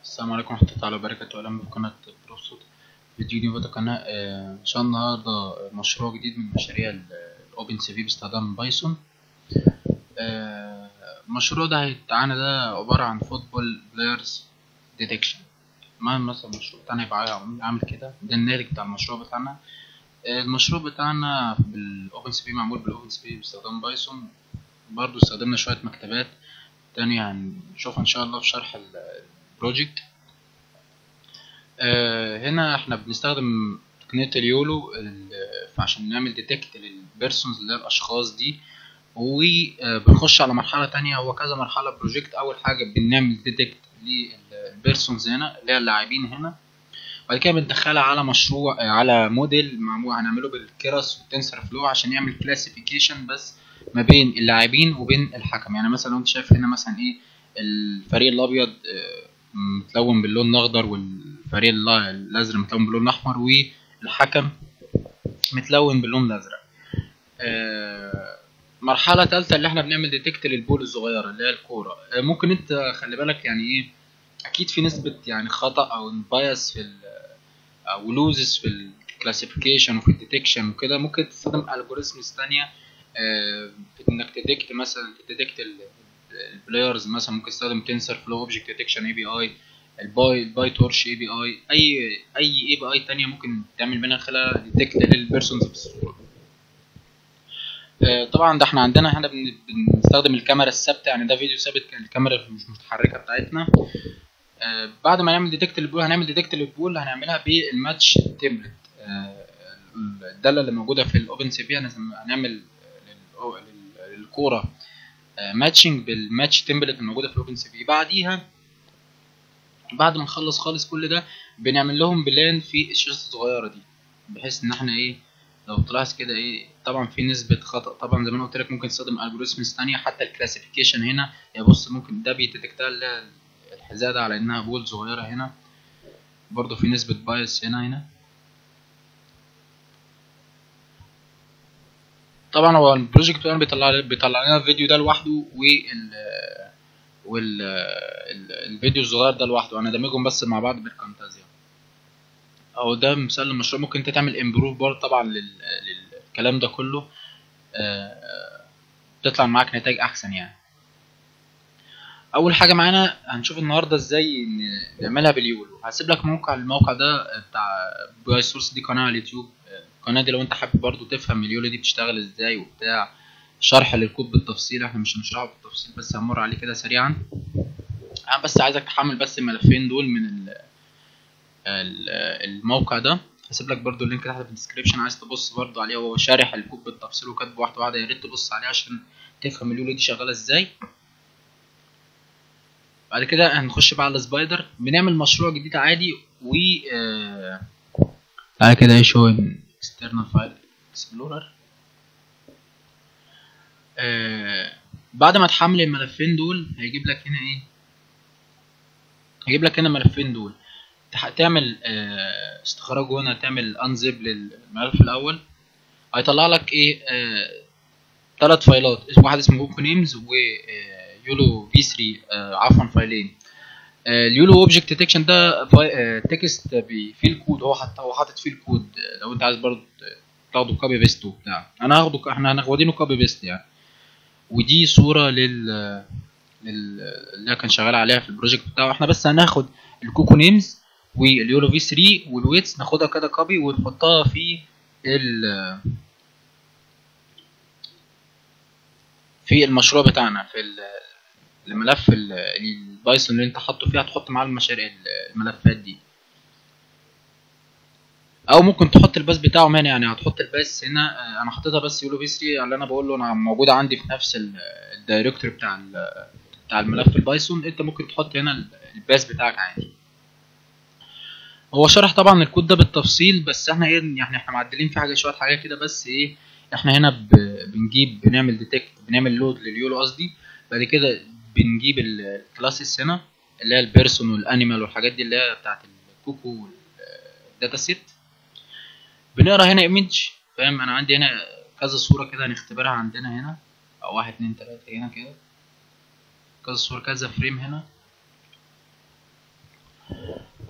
السلام عليكم ورحمة الله تعالى وبركاته. أهلا بقناة بروسوت فيديو جديد في القناة. إن شاء الله النهاردة مشروع جديد من مشاريع الأوبن سي في باستخدام بايثون. المشروع ده بتاعنا ده عبارة عن فوتبول بلايرز ديتكشن. مثلا المشروع بتاعنا يبقى عامل كده، ده الناتج بتاع المشروع بتاعنا. المشروع بتاعنا بالأوبن سي في معمول بالأوبن سي في باستخدام بايثون. برضو استخدمنا شوية مكتبات تانية هنشوفها إن شاء الله في شرح البروجكت. هنا احنا بنستخدم تقنية اليولو عشان نعمل ديتكت للبيرسونز اللي هي الاشخاص دي، وبنخش على مرحلة تانية. هو كذا مرحلة بروجكت. اول حاجة بنعمل ديتكت للبيرسونز هنا اللي هي اللاعبين هنا، بعد كده بندخلها على مشروع على موديل معمول هنعمله بالكيراس والتنسر فلو عشان يعمل كلاسيفيكيشن بس ما بين اللاعبين وبين الحكم. يعني مثلا لو انت شايف هنا مثلا ايه، الفريق الابيض متلون باللون الاخضر، والفريق الازرق متلون باللون الاحمر، والحكم متلون باللون الازرق. مرحله ثالثه اللي احنا بنعمل ديتكت للبول الصغيره اللي هي الكوره. ممكن انت خلي بالك يعني ايه، اكيد في نسبه يعني خطا او بايس في او لوزز في الكلاسيفيكيشن وفي الديتكشن وكده. ممكن تستخدم الجوريزمز ثانيه في انك تديكت مثلا تديكت البلايرز. مثلا ممكن تستخدم تنسر فلو اوبجكت ديتكشن اي بي اي، الباي تورش اي بي اي، اي بي اي تانية ممكن تعمل منها خلال ديتكت للبيرسونز بالصوره. طبعا ده احنا عندنا هنا بنستخدم الكاميرا الثابته، يعني ده فيديو ثابت، الكاميرا مش متحركه بتاعتنا. بعد ما نعمل ديتكت للبول هنعمل ديتكت للبول هنعملها بالماتش تمبلت. الداله اللي موجوده في الاوبن سي في هنعمل للكوره ماتشنج بالماتش تمبلت الموجوده في الاوبن سي في. بعديها بعد ما نخلص خالص كل ده بنعمل لهم بلان في الشاشه الصغيره دي، بحيث ان احنا ايه، لو تلاحظ كده ايه، طبعا في نسبه خطا. طبعا زي ما انا قلت لك ممكن تستخدم الجوريزمز ثانيه. حتى الكلاسيفيكيشن هنا يعني بص، ممكن ده بيتدكتها الحذاء ده على انها بول صغيره هنا، برضو في نسبه بايس هنا. طبعا هو البروجكت بيطلع لنا الفيديو ده لوحده والفيديو الصغير ده لوحده، انا دمجهم بس مع بعض بالكامتازيا. او ده مثال للمشروع ممكن انت تعمل امبروف برضه طبعا للكلام ده كله، تطلع معاك نتائج احسن يعني. اول حاجه معانا هنشوف النهارده ازاي نعملها باليولو. هسيب لك الموقع ده بتاع باي سورس، دي قناه على اليوتيوب. القناه دي لو انت حابب برضه تفهم اليولو دي بتشتغل ازاي وبتاع، شرح للكود بالتفصيل. احنا مش هنشرحه بالتفصيل بس هنمر عليه كده سريعا. انا بس عايزك تحمل بس الملفين دول من الموقع ده. هسيب لك برضو اللينك تحت في الديسكريبشن، عايز تبص برضو عليه، هو شارح الكود بالتفصيل وكاتبه واحده واحده، يا ريت تبص عليه عشان تفهم اليولو دي شغاله ازاي. بعد كده هنخش بقى على السبايدر، بنعمل مشروع جديد عادي. و تعالى كده ايه، شو external file explorer. بعد ما تحمل الملفين دول هيجيب لك هنا ايه، هيجيب لك هنا الملفين دول. تعمل استخراج هنا، تعمل انزب للملف الاول، هيطلع لك ايه، 3 فايلات. واحد اسمه كوكو نيمز ويولو في 3، عفوا فايلين. اليولو اوبجكت ديتكشن ده تكست فيه الكود، هو حاطط فيه الكود. لو انت عايز برضه تاخده كوبي بيست وبتاع، احنا هناخدينه كوبي بيست يعني. ودي صوره اللي كان شغال عليها في البروجكت بتاعه. احنا بس هناخد الكوكو نيمز واليولو في 3 والويتس، ناخدها كده كوبي ونحطها في المشروع بتاعنا، في الملف البايثون اللي انت حاطه فيه، هتحط معاه الملفات دي. او ممكن تحط الباس بتاعه هنا، يعني هتحط الباس هنا. انا حطيتها بس يولو في 3 اللي انا بقول له انا موجوده عندي في نفس الدايركتوري بتاع الملف البايثون. انت ممكن تحط هنا الباس بتاعك عادي. هو شرح طبعا الكود ده بالتفصيل، بس احنا ايه يعني، احنا معدلين في شويه حاجات كده بس ايه. احنا هنا بنعمل ديتكت، بنعمل لود لليولو قصدي. بعد كده بنجيب الكلاسز هنا اللي هي البيرسون والانيمال والحاجات دي اللي هي بتاعت الكوكو والداتا سيت. بنقرا هنا ايمج، فاهم؟ انا عندي هنا كذا صوره كده هنختبرها عندنا هنا، او 1 2 3 هنا كده، كذا صوره كذا فريم هنا.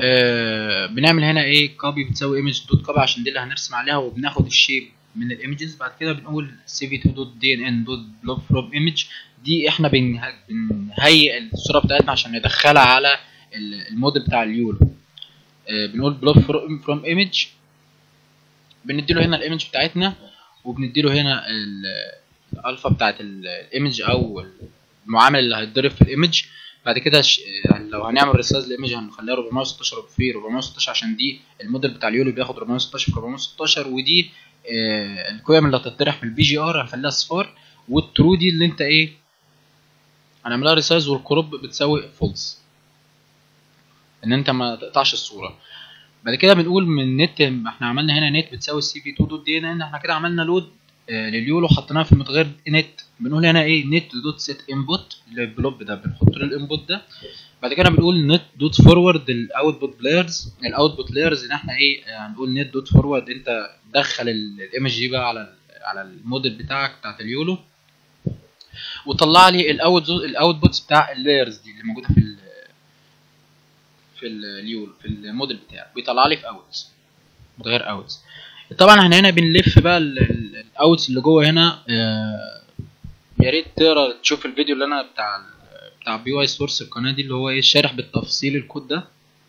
بنعمل هنا ايه كوبي بتساوي ايمج دوت كوبي عشان دي اللي هنرسم عليها، وبناخد الشيب من الايمجز. بعد كده بنقول cv2 دوت dnn دوت blob from image. دي احنا بنهيئ الصوره بتاعتنا عشان ندخلها على الموديل بتاع اليولو. بنقول blob from image، بنديله هنا الايمج بتاعتنا، وبنديله هنا الالفا بتاعت الايمج او المعامل اللي هيتضرب في الايمج. بعد كده يعني لو هنعمل ريسايز للايمج هنخليها 416 في 416 عشان دي الموديل بتاع اليولو بياخد 416 في 416، ودي القيم اللي هتطرح في البي جي ار هنخليها صفار، والترو دي اللي انت ايه هنعملها ريسايز والكروب بتساوي فولس ان انت ما تقطعش الصوره. بعد كده بنقول من نت، احنا عملنا هنا نت بتساوي cv2 دوت دي ان، احنا كده عملنا لود لليولو حطيناها في المتغير نت. بنقول هنا ايه نت دوت سيت انبوت للبلوب ده، بنحط له الانبوت ده. بعد كده بنقول نت دوت فورورد الاوتبوت لايرز. الاوتبوت لايرز ان احنا ايه هنقول نت دوت فورورد، انت دخل الايمج دي بقى على الموديل بتاعك بتاعت اليولو، وطلع لي الاوتبوتس بتاع اللايرز دي اللي موجوده في اليولو في الموديل بتاعك، بيطلع لي في اوتس متغير اوتس. طبعا احنا هنا بنلف بقى الاوتس اللي جوه هنا. يا ريت تقرا تشوف الفيديو اللي انا بتاع بي واي سورس القناه دي اللي هو ايه شارح بالتفصيل الكود ده.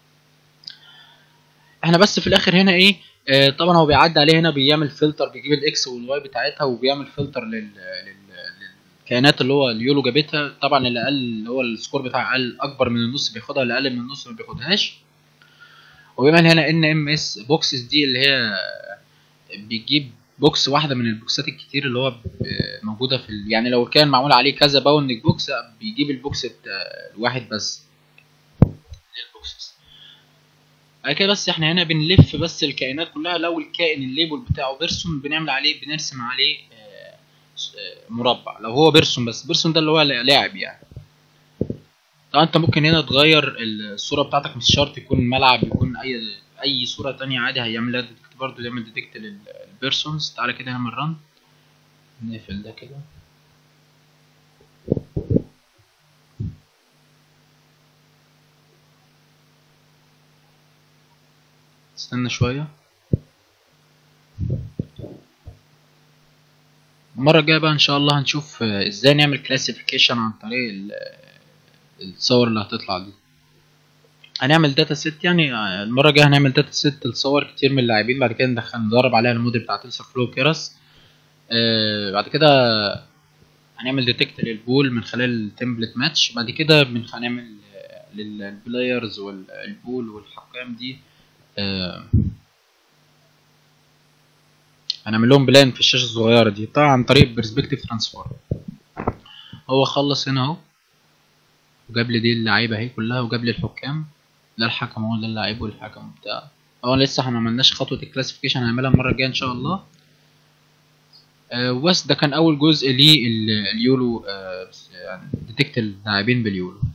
احنا بس في الاخر هنا ايه طبعا هو بيعدي عليه هنا، بيعمل فلتر، بيجيب الاكس والواي بتاعتها، وبيعمل فلتر للكائنات اللي هو اليولو جابتها. طبعا اللي اقل اللي هو السكور بتاعه اقل اكبر من النص بياخدها، اللي اقل من النص ما بياخدهاش. وبيعمل هنا ان ام اس بوكسز دي اللي هي بيجيب بوكس واحده من البوكسات الكتير اللي هو موجوده في يعني لو كان معمول عليه كذا باوندنج بوكس بيجيب البوكس الواحد بس للبوكسز. بعد كده بس احنا هنا بنلف بس الكائنات كلها. لو الكائن الليبل بتاعه بيرسون بنعمل عليه بنرسم عليه مربع. لو هو بيرسون بس بيرسون ده اللي هو لاعب يعني. طبعا انت ممكن هنا تغير الصوره بتاعتك، مش شرط يكون ملعب، يكون اي صوره تانية عادي هيعملها ديتكت برضه، يعمل ديتكت للبيرسونز. تعالى كده نعمل رن، نقفل ده كده. استنى شويه. المره الجايه بقى ان شاء الله هنشوف ازاي نعمل كلاسيفيكيشن عن طريق الصور اللي هتطلع دي. هنعمل داتا سيت، يعني المره الجايه هنعمل داتا سيت لصور كتير من اللاعبين، بعد كده ندرب عليها الموديل بتاع تنسر فلو كيرس. بعد كده هنعمل ديتكت للبول من خلال التمبلت ماتش. بعد كده هنعمل للبلايرز والبول والحكام دي هنعمل لهم بلان في الشاشه الصغيره دي طبعا عن طريق برسبكتيف ترانسفورم. هو خلص هنا اهو، وجاب لي دي اللعيبه اهي كلها، وجاب لي الحكام. ده الحكم اهو، ده اللاعب والحكم بتاع. لسه احنا ما عملناش خطوه الكلاسيفيكيشن، هنعملها المره الجايه ان شاء الله. بس ده كان اول جزء لليولو، يعني ديتكت اللاعبين باليولو.